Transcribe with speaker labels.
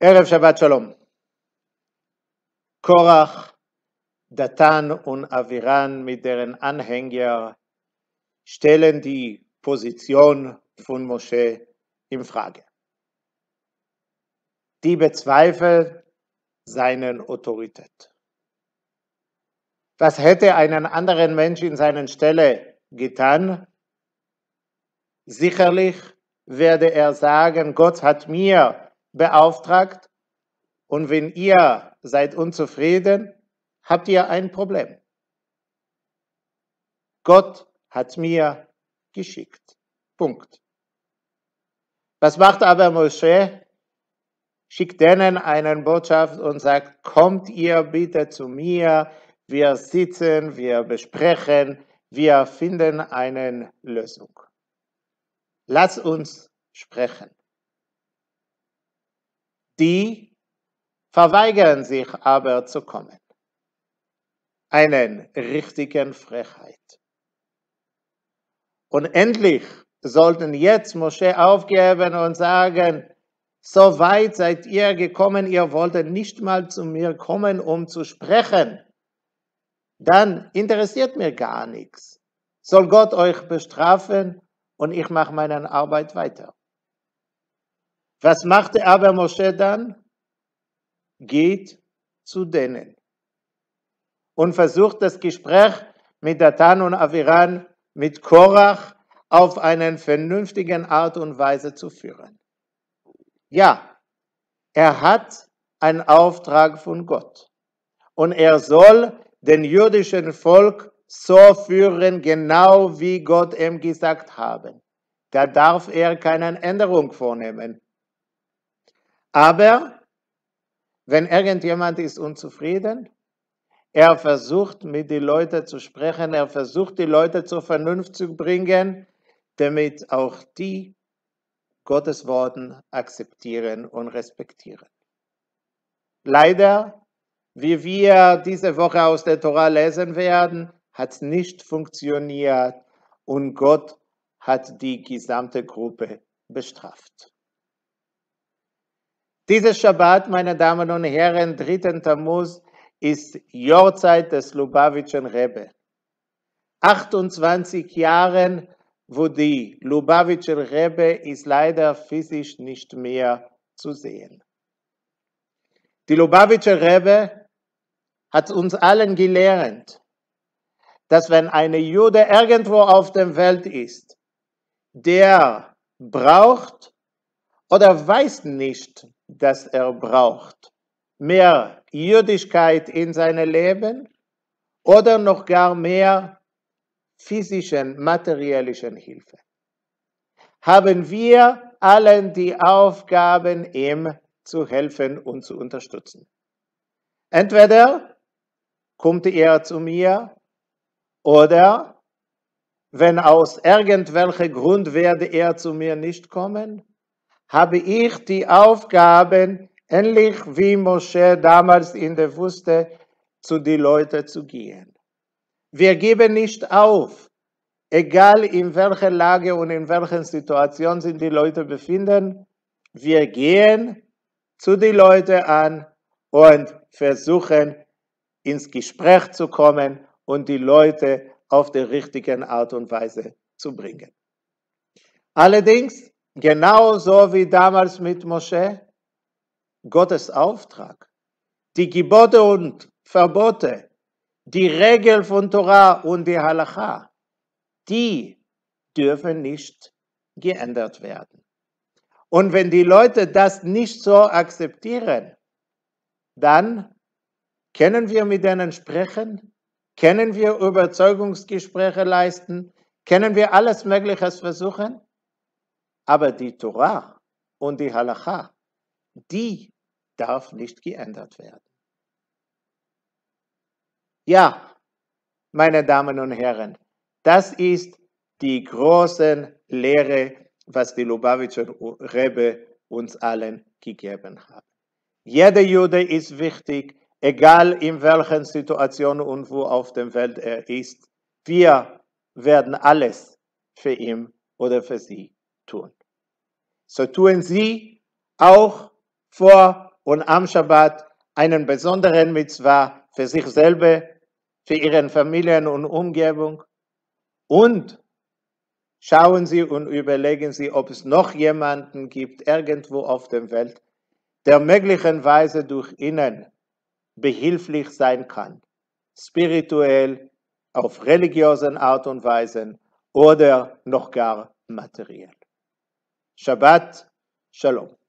Speaker 1: Erev Shabbat Shalom. Korach, Datan und Aviran mit deren Anhänger stellen die Position von Mosche in Frage. Die bezweifeln seine Autorität. Was hätte einen anderen Mensch in seiner Stelle getan? Sicherlich werde er sagen, Gott hat mir beauftragt und wenn ihr seid unzufrieden, habt ihr ein Problem. Gott hat mir geschickt. Punkt. Was macht aber Mosche? Schickt denen eine Botschaft und sagt, kommt ihr bitte zu mir, wir sitzen, wir besprechen, wir finden eine Lösung. Lasst uns sprechen. Die verweigern sich aber zu kommen. Eine richtige Frechheit. Und endlich sollten jetzt Mosche aufgeben und sagen, so weit seid ihr gekommen, ihr wolltet nicht mal zu mir kommen, um zu sprechen. Dann interessiert mir gar nichts. Soll Gott euch bestrafen und ich mache meine Arbeit weiter. Was machte aber Mosche dann? Geht zu denen und versucht das Gespräch mit Datan und Aviran, mit Korach auf eine vernünftige Art und Weise zu führen. Ja, er hat einen Auftrag von Gott und er soll den jüdischen Volk so führen, genau wie Gott ihm gesagt habe. Da darf er keine Änderung vornehmen. Aber wenn irgendjemand ist unzufrieden, er versucht mit den Leuten zu sprechen, er versucht die Leute zur Vernunft zu bringen, damit auch die Gottes Worten akzeptieren und respektieren. Leider, wie wir diese Woche aus der Tora lesen werden, hat es nicht funktioniert und Gott hat die gesamte Gruppe bestraft. Dieses Schabbat, meine Damen und Herren, 3. Tammuz, ist Jahrzeit des Lubavitcher Rebbe. 28 Jahre, wo die Lubavitcher Rebbe ist leider physisch nicht mehr zu sehen. Die Lubavitcher Rebbe hat uns allen gelehrt, dass wenn ein Jude irgendwo auf der Welt ist, der braucht oder weiß nicht, dass er braucht mehr Jüdischkeit in seinem Leben oder noch gar mehr physischen, materiellen Hilfe. Haben wir allen die Aufgaben, ihm zu helfen und zu unterstützen. Entweder kommt er zu mir oder wenn aus irgendwelchem Grund werde er zu mir nicht kommen, habe ich die Aufgaben, ähnlich wie Mosche damals in der Wüste, zu den Leuten zu gehen. Wir geben nicht auf, egal in welcher Lage und in welcher Situation sich die Leute befinden. Wir gehen zu den Leuten an und versuchen, ins Gespräch zu kommen und die Leute auf die richtige Art und Weise zu bringen. Allerdings, genauso wie damals mit Mosche, Gottes Auftrag, die Gebote und Verbote, die Regeln von Torah und die Halacha, die dürfen nicht geändert werden. Und wenn die Leute das nicht so akzeptieren, dann können wir mit denen sprechen, können wir Überzeugungsgespräche leisten, können wir alles Mögliche versuchen, aber die Torah und die Halacha, die darf nicht geändert werden. Ja, meine Damen und Herren, das ist die große Lehre, was die Lubavitcher Rebbe uns allen gegeben hat. Jeder Jude ist wichtig, egal in welcher Situation und wo auf der Welt er ist. Wir werden alles für ihn oder für sie tun. So tun Sie auch vor und am Schabbat einen besonderen Mitzvah für sich selber, für Ihre Familien und Umgebung. Und schauen Sie und überlegen Sie, ob es noch jemanden gibt, irgendwo auf der Welt, der möglicherweise durch Ihnen behilflich sein kann, spirituell, auf religiösen Art und Weise oder noch gar materiell. Shabbat Shalom.